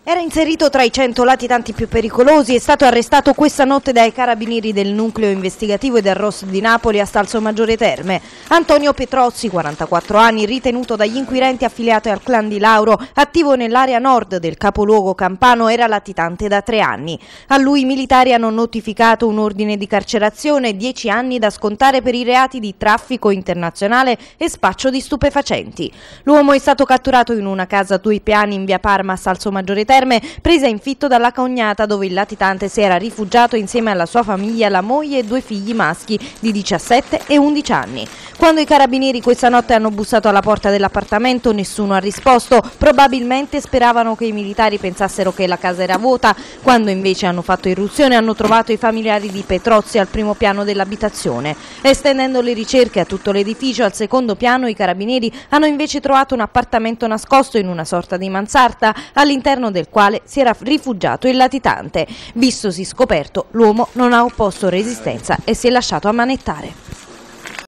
Era inserito tra i 100 latitanti più pericolosi, è stato arrestato questa notte dai carabinieri del nucleo investigativo e del ROS di Napoli a Salsomaggiore Terme. Antonio Petrozzi, 44 anni, ritenuto dagli inquirenti affiliato al clan di Lauro, attivo nell'area nord del capoluogo campano, era latitante da 3 anni. A lui i militari hanno notificato un ordine di carcerazione e 10 anni da scontare per i reati di traffico internazionale e spaccio di stupefacenti. L'uomo è stato catturato in una casa a 2 piani in via Parma a Salsomaggiore Terme, presa in fitto dalla cognata, dove il latitante si era rifugiato insieme alla sua famiglia, la moglie e 2 figli maschi di 17 e 11 anni. Quando i carabinieri questa notte hanno bussato alla porta dell'appartamento, nessuno ha risposto. Probabilmente speravano che i militari pensassero che la casa era vuota. Quando invece hanno fatto irruzione, hanno trovato i familiari di Petrozzi al primo piano dell'abitazione. Estendendo le ricerche a tutto l'edificio, al secondo piano i carabinieri hanno invece trovato un appartamento nascosto in una sorta di mansarda, all'interno del quale si era rifugiato il latitante. Vistosi scoperto, l'uomo non ha opposto resistenza e si è lasciato ammanettare.